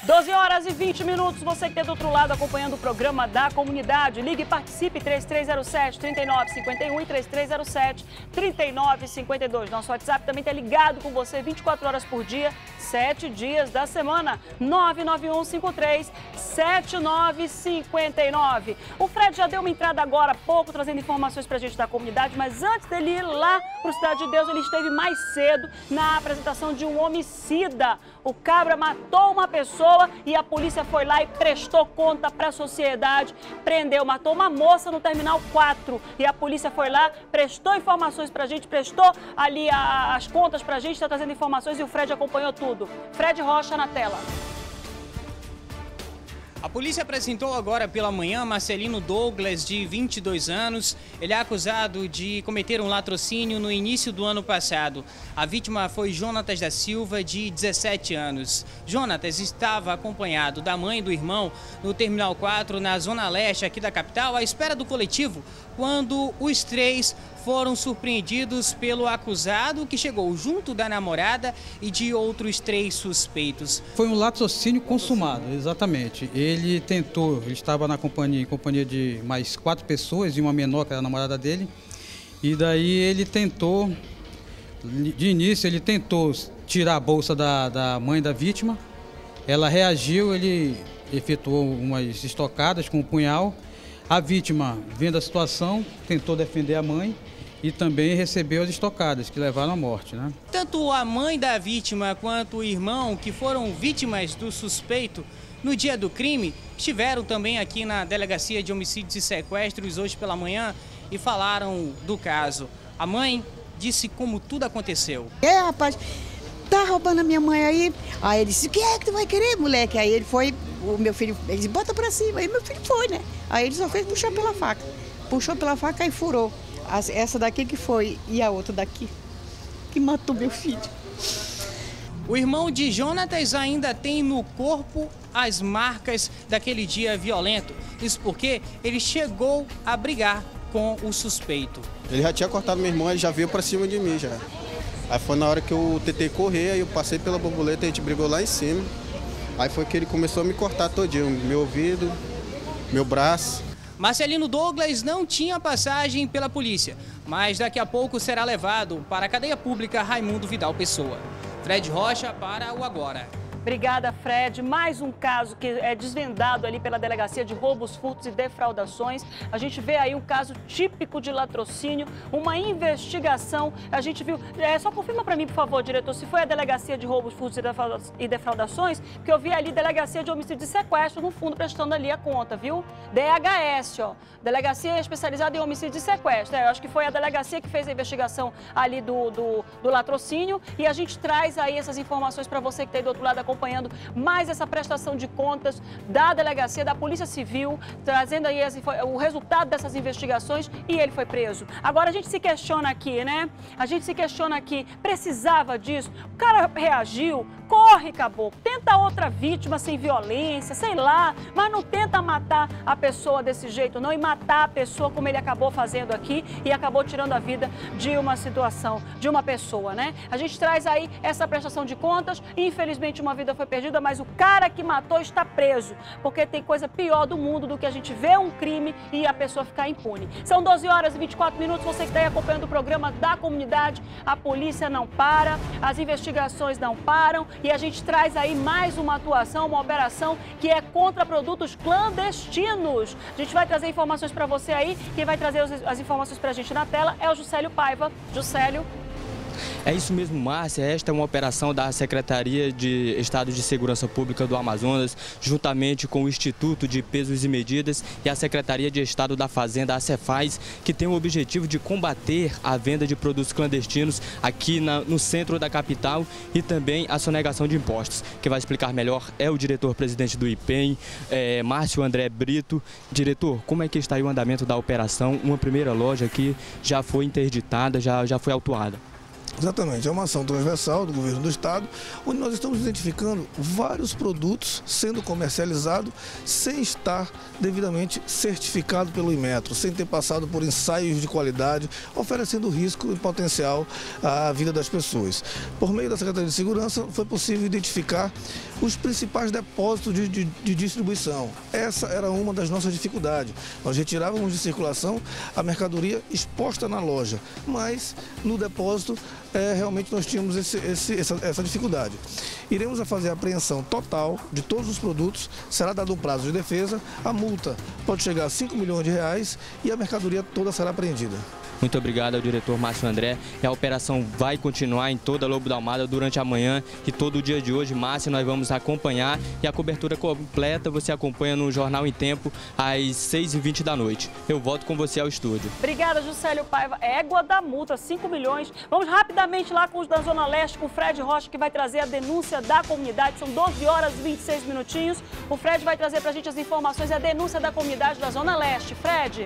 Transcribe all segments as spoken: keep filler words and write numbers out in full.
doze horas e vinte minutos, você que está do outro lado acompanhando o programa da comunidade. Ligue e participe, três três zero sete, três nove cinco um e três três zero sete, três nove cinco dois. Nosso WhatsApp também está ligado com você vinte e quatro horas por dia, sete dias da semana. nove nove um cinco três sete nove cinco nove. O Fred já deu uma entrada agora há pouco, trazendo informações para a gente da comunidade, mas antes dele ir lá para o Cidade de Deus, ele esteve mais cedo na apresentação de um homicida. O cabra matou uma pessoa e a polícia foi lá e prestou conta para a sociedade, prendeu, matou uma moça no Terminal quatro e a polícia foi lá, prestou informações para a gente, prestou ali a, as contas para a gente, está trazendo informações e o Fred acompanhou tudo. Fred Rocha na tela. A polícia apresentou agora pela manhã Marcelino Douglas, de vinte e dois anos. Ele é acusado de cometer um latrocínio no início do ano passado. A vítima foi Jonatas da Silva, de dezessete anos. Jonatas estava acompanhado da mãe e do irmão no Terminal quatro, na zona leste aqui da capital, à espera do coletivo, quando os três foram surpreendidos pelo acusado, que chegou junto da namorada e de outros três suspeitos. Foi um latrocínio consumado, exatamente. Ele tentou, ele estava na companhia, em companhia de mais quatro pessoas e uma menor, que era a namorada dele, e daí ele tentou, de início ele tentou tirar a bolsa da, da mãe da vítima. Ela reagiu, ele efetuou umas estocadas com um punhal. A vítima, vendo a situação, tentou defender a mãe e também recebeu as estocadas que levaram à morte, né? Tanto a mãe da vítima quanto o irmão, que foram vítimas do suspeito no dia do crime, estiveram também aqui na Delegacia de Homicídios e Sequestros hoje pela manhã e falaram do caso. A mãe disse como tudo aconteceu. É, rapaz, tá roubando a minha mãe aí. Aí ele disse, o que é que tu vai querer, moleque? Aí ele foi, o meu filho, ele disse, bota pra cima. Aí meu filho foi, né? Aí ele só fez puxar pela faca. Puxou pela faca e furou. Essa daqui que foi e a outra daqui, que matou meu filho. O irmão de Jonatas ainda tem no corpo as marcas daquele dia violento. Isso porque ele chegou a brigar com o suspeito. Ele já tinha cortado meu irmão, ele já veio pra cima de mim já. Aí foi na hora que eu tentei correr, aí eu passei pela borboleta, a gente brigou lá em cima. Aí foi que ele começou a me cortar todinho, meu ouvido, meu braço. Marcelino Douglas não tinha passagem pela polícia, mas daqui a pouco será levado para a cadeia pública Raimundo Vidal Pessoa. Fred Rocha para o Agora. Obrigada, Fred. Mais um caso que é desvendado ali pela Delegacia de Roubos, Furtos e Defraudações. A gente vê aí um caso típico de latrocínio, uma investigação. A gente viu... É, só confirma para mim, por favor, diretor, se foi a Delegacia de Roubos, Furtos e Defraudações, porque eu vi ali Delegacia de Homicídio e Sequestro, no fundo, prestando ali a conta, viu? D H S, ó. Delegacia Especializada em Homicídio e Sequestro. É, eu acho que foi a delegacia que fez a investigação ali do, do, do latrocínio. E a gente traz aí essas informações para você que está aí do outro lado acompanhando mais essa prestação de contas da Delegacia, da Polícia Civil, trazendo aí esse, o resultado dessas investigações e ele foi preso. Agora a gente se questiona aqui, né? A gente se questiona aqui, precisava disso? O cara reagiu, corre, caboclo, tenta outra vítima sem violência, sei lá, mas não tenta matar a pessoa desse jeito não e matar a pessoa como ele acabou fazendo aqui e acabou tirando a vida de uma situação, de uma pessoa, né? A gente traz aí essa prestação de contas e infelizmente uma vida foi perdida, mas o cara que matou está preso, porque tem coisa pior do mundo do que a gente ver um crime e a pessoa ficar impune. São doze horas e vinte e quatro minutos, você que está aí acompanhando o programa da comunidade, a polícia não para, as investigações não param e a gente traz aí mais uma atuação, uma operação que é contra produtos clandestinos. A gente vai trazer informações para você aí, quem vai trazer as informações para a gente na tela é o Juscelio Paiva. Juscelio. É isso mesmo, Márcia. Esta é uma operação da Secretaria de Estado de Segurança Pública do Amazonas, juntamente com o Instituto de Pesos e Medidas e a Secretaria de Estado da Fazenda, a Cefaz, que tem o objetivo de combater a venda de produtos clandestinos aqui na, no centro da capital e também a sonegação de impostos. Quem vai explicar melhor é o diretor-presidente do I P E M, é, Márcio André Brito. Diretor, como é que está aí o andamento da operação? Uma primeira loja que já foi interditada, já, já foi autuada. Exatamente, é uma ação transversal do governo do estado, onde nós estamos identificando vários produtos sendo comercializados sem estar devidamente certificado pelo Inmetro, sem ter passado por ensaios de qualidade, oferecendo risco e potencial à vida das pessoas. Por meio da Secretaria de Segurança, foi possível identificar os principais depósitos de, de, de distribuição. Essa era uma das nossas dificuldades. Nós retirávamos de circulação a mercadoria exposta na loja, mas no depósito é, realmente nós tínhamos esse, esse, essa, essa dificuldade. Iremos fazer a apreensão total de todos os produtos, será dado um prazo de defesa, a multa pode chegar a cinco milhões de reais e a mercadoria toda será apreendida. Muito obrigado ao diretor Márcio André. E a operação vai continuar em toda Lobo da Almada durante a manhã e todo o dia de hoje. Márcio, nós vamos acompanhar e a cobertura completa você acompanha no Jornal em Tempo às seis e vinte da noite. Eu volto com você ao estúdio. Obrigada, Juscelio Paiva. Égua da multa, cinco milhões. Vamos rapidamente lá com os da Zona Leste, com o Fred Rocha, que vai trazer a denúncia da comunidade. São doze horas e vinte e seis minutinhos. O Fred vai trazer pra gente as informações e a denúncia da comunidade da Zona Leste. Fred.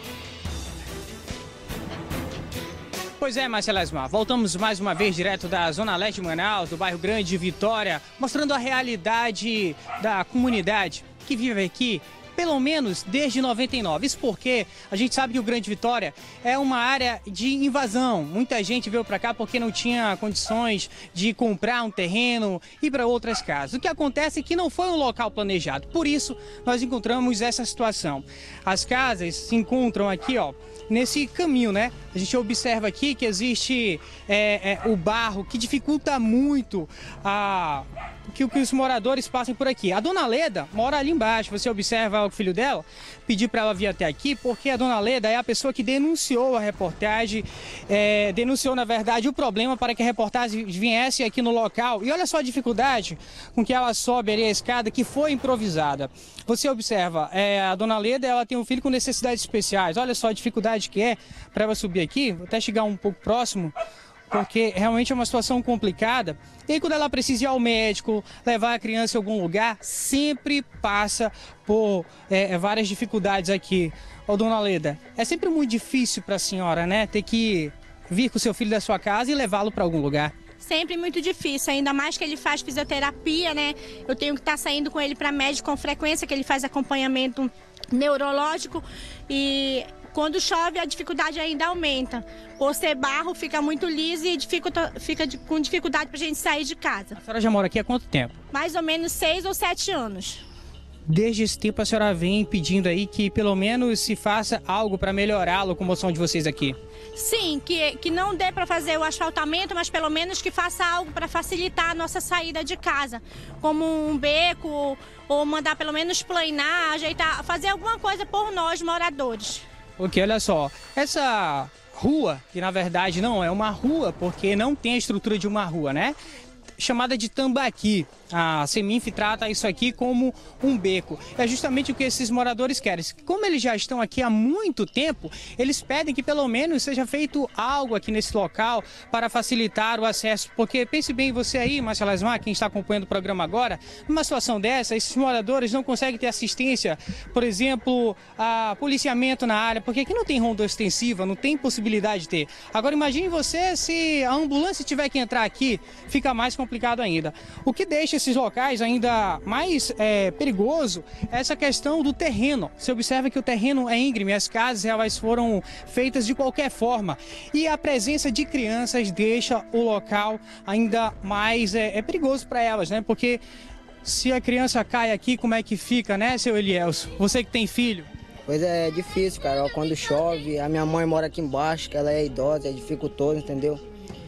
Pois é, Marcela Esmar, voltamos mais uma vez direto da Zona Leste de Manaus, do bairro Grande de Vitória, mostrando a realidade da comunidade que vive aqui, pelo menos desde noventa e nove. Isso porque a gente sabe que o Grande Vitória é uma área de invasão. Muita gente veio para cá porque não tinha condições de comprar um terreno e para outras casas. O que acontece é que não foi um local planejado. Por isso, nós encontramos essa situação. As casas se encontram aqui, ó, nesse caminho, né? A gente observa aqui que existe é, é, o barro que dificulta muito a... Que, que os moradores passem por aqui. A dona Leda mora ali embaixo, você observa o filho dela, pedir para ela vir até aqui, porque a dona Leda é a pessoa que denunciou a reportagem, é, denunciou na verdade o problema para que a reportagem viesse aqui no local. E olha só a dificuldade com que ela sobe ali a escada, que foi improvisada. Você observa, é, a dona Leda, ela tem um filho com necessidades especiais, olha só a dificuldade que é para ela subir aqui, vou até chegar um pouco próximo, porque realmente é uma situação complicada. E aí, quando ela precisa ir ao médico, levar a criança em algum lugar, sempre passa por é, várias dificuldades aqui. Ô, dona Leda, é sempre muito difícil para a senhora, né, ter que vir com o seu filho da sua casa e levá-lo para algum lugar. Sempre muito difícil, ainda mais que ele faz fisioterapia, né? Eu tenho que estar saindo com ele para médico com frequência, que ele faz acompanhamento neurológico e... Quando chove, a dificuldade ainda aumenta. Por ser barro, fica muito liso e dificulta, fica de, com dificuldade para a gente sair de casa. A senhora já mora aqui há quanto tempo? Mais ou menos seis ou sete anos. Desde esse tempo a senhora vem pedindo aí que pelo menos se faça algo para melhorar a locomoção de vocês aqui? Sim, que, que não dê para fazer o asfaltamento, mas pelo menos que faça algo para facilitar a nossa saída de casa. Como um beco, ou mandar pelo menos planar, ajeitar, fazer alguma coisa por nós, moradores. Porque olha só, essa rua, que na verdade não é uma rua, porque não tem a estrutura de uma rua, né? Chamada de Tambaqui. A Seminf trata isso aqui como um beco. É justamente o que esses moradores querem. Como eles já estão aqui há muito tempo, eles pedem que pelo menos seja feito algo aqui nesse local para facilitar o acesso. Porque pense bem, você aí, Marcela Esmar, quem está acompanhando o programa agora, numa situação dessa, esses moradores não conseguem ter assistência, por exemplo, a policiamento na área, porque aqui não tem ronda ostensiva, não tem possibilidade de ter. Agora imagine você se a ambulância tiver que entrar aqui, fica mais complicado ainda. O que deixa esses locais ainda mais é, perigoso é essa questão do terreno. Você observa que o terreno é íngreme, as casas elas foram feitas de qualquer forma e a presença de crianças deixa o local ainda mais é, é perigoso para elas, né? Porque se a criança cai aqui, como é que fica, né, seu Elielso? Você que tem filho. Pois é, é difícil, cara. Quando chove, a minha mãe mora aqui embaixo, que ela é idosa, é dificultoso, entendeu?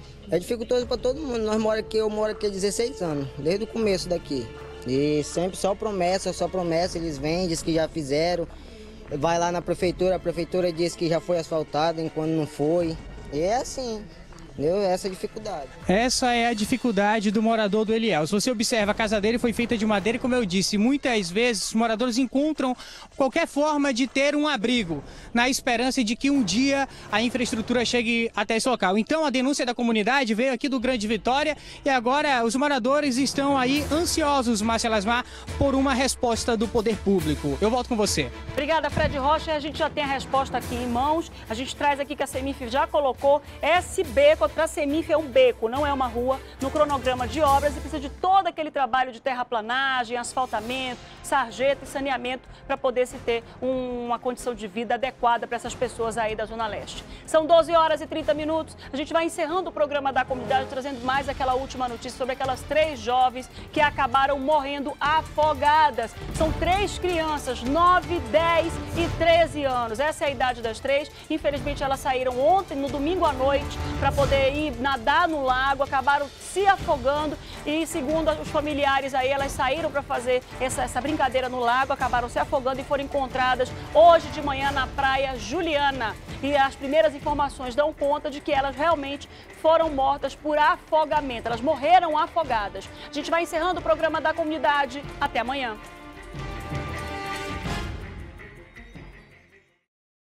É dificultoso para todo mundo. Nós mora aqui, eu moro aqui há dezesseis anos, desde o começo daqui. E sempre só promessa, só promessa, eles vêm, dizem que já fizeram. Vai lá na prefeitura, a prefeitura diz que já foi asfaltado, enquanto não foi. E é assim. Entendeu? Essa é a dificuldade. Essa é a dificuldade do morador do Eliel. Se você observa, a casa dele foi feita de madeira e, como eu disse, muitas vezes os moradores encontram qualquer forma de ter um abrigo, na esperança de que um dia a infraestrutura chegue até esse local. Então a denúncia da comunidade veio aqui do Grande Vitória e agora os moradores estão aí ansiosos, Marcela Esmar, por uma resposta do poder público. Eu volto com você. Obrigada, Fred Rocha. A gente já tem a resposta aqui em mãos. A gente traz aqui que a Seminf já colocou esse beco para a Semif é um beco, não é uma rua, no cronograma de obras e precisa de todo aquele trabalho de terraplanagem, asfaltamento, sarjeta e saneamento para poder se ter um, uma condição de vida adequada para essas pessoas aí da Zona Leste. São doze horas e trinta minutos, a gente vai encerrando o programa da comunidade, trazendo mais aquela última notícia sobre aquelas três jovens que acabaram morrendo afogadas. São três crianças, nove, dez e treze anos. Essa é a idade das três. Infelizmente, elas saíram ontem, no domingo à noite, para poder ir nadar no lago, acabaram se afogando e, segundo os familiares aí, elas saíram para fazer essa, essa brincadeira no lago, acabaram se afogando e foram encontradas hoje de manhã na praia Juliana. E as primeiras informações dão conta de que elas realmente foram mortas por afogamento. Elas morreram afogadas. A gente vai encerrando o programa da comunidade. Até amanhã.